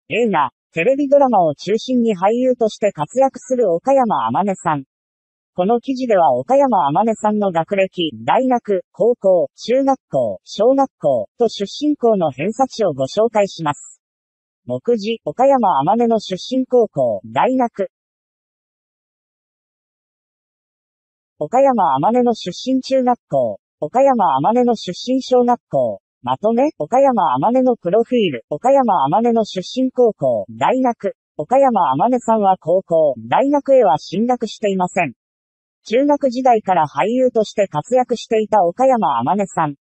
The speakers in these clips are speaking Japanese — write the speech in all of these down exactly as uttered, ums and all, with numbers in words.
映画、テレビドラマを中心に俳優として活躍する岡山天音さん。この記事では岡山天音さんの学歴、大学、高校、中学校、小学校と出身校の偏差値をご紹介します。目次、岡山天音の出身高校、大学。岡山天音の出身中学校、岡山天音の出身小学校。まとめ、岡山天音のプロフィール、岡山天音の出身高校、大学。岡山天音さんは高校、大学へは進学していません。中学時代から俳優として活躍していた岡山天音さん。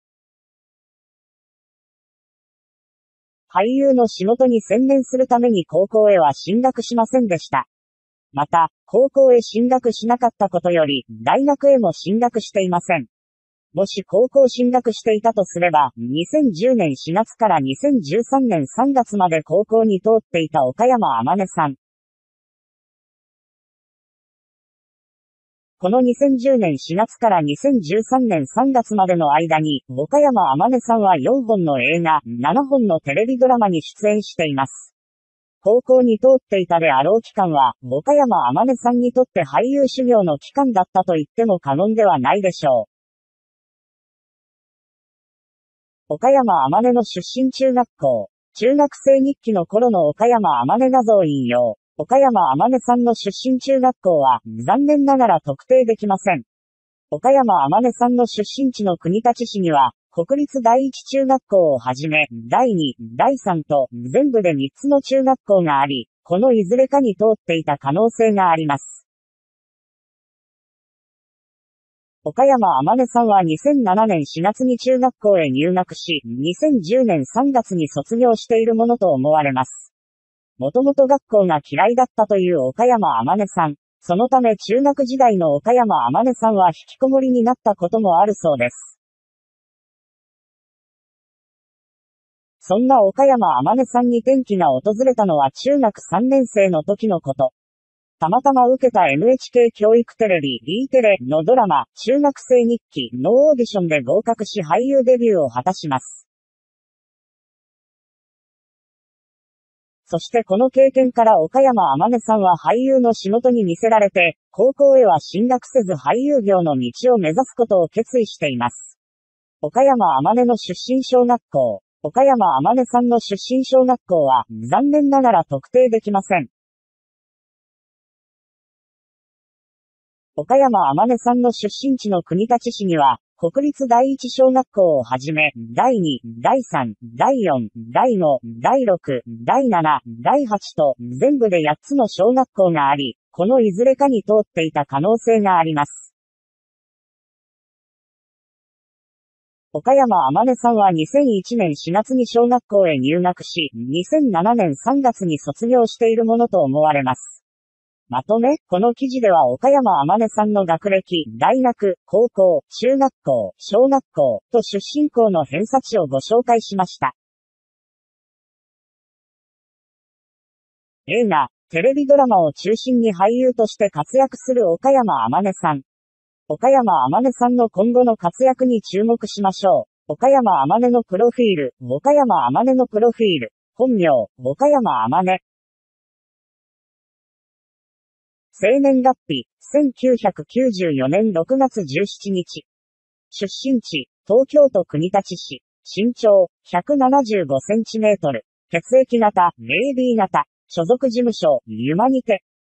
俳優の仕事に専念するために高校へは進学しませんでした。また、高校へ進学しなかったことより、大学へも進学していません。もし高校進学していたとすれば、にせんじゅうねんしがつからにせんじゅうさんねんさんがつまで高校に通っていた岡山天音さん。このにせんじゅうねんしがつからにせんじゅうさんねんさんがつまでの間に、岡山天音さんはよんほんの映画、ななほんのテレビドラマに出演しています。高校に通っていたであろう期間は、岡山天音さんにとって俳優修行の期間だったと言っても過言ではないでしょう。岡山天音の出身中学校。中学生日記の頃の岡山天音画像引用。岡山天音さんの出身中学校は、残念ながら特定できません。岡山天音さんの出身地の国立市には、国立第一中学校をはじめ、だいに、だいさんと、全部でみっつの中学校があり、このいずれかに通っていた可能性があります。岡山天音さんはにせんななねんしがつに中学校へ入学し、にせんじゅうねんさんがつに卒業しているものと思われます。もともと学校が嫌いだったという岡山天音さん。そのため中学時代の岡山天音さんは引きこもりになったこともあるそうです。そんな岡山天音さんに転機が訪れたのは中学さんねんせいの時のこと。たまたま受けた エヌエイチケー 教育テレビ E テレのドラマ、中学生日記のオーディションで合格し俳優デビューを果たします。そしてこの経験から岡山天音さんは俳優の仕事に魅せられて、高校へは進学せず俳優業の道を目指すことを決意しています。岡山天音の出身小学校。岡山天音さんの出身小学校は、残念ながら特定できません。岡山天音さんの出身地の国立市には、国立第一小学校をはじめ、だいに、だいさん、だいよん、だいご、だいろく、だいなな、だいはちと、全部でやっつの小学校があり、このいずれかに通っていた可能性があります。岡山天音さんはにせんいちねんしがつに小学校へ入学し、にせんななねんさんがつに卒業しているものと思われます。まとめ、この記事では岡山天音さんの学歴、大学、高校、中学校、小学校と出身校の偏差値をご紹介しました。映画、テレビドラマを中心に俳優として活躍する岡山天音さん。岡山天音さんの今後の活躍に注目しましょう。岡山天音のプロフィール、岡山天音のプロフィール、本名、岡山天音。生年月日、せんきゅうひゃくきゅうじゅうよねんろくがつじゅうしちにち。出身地、東京都国立市。身長、ひゃくななじゅうごセンチメートル。血液型、エービー 型。所属事務所、ユマニテ。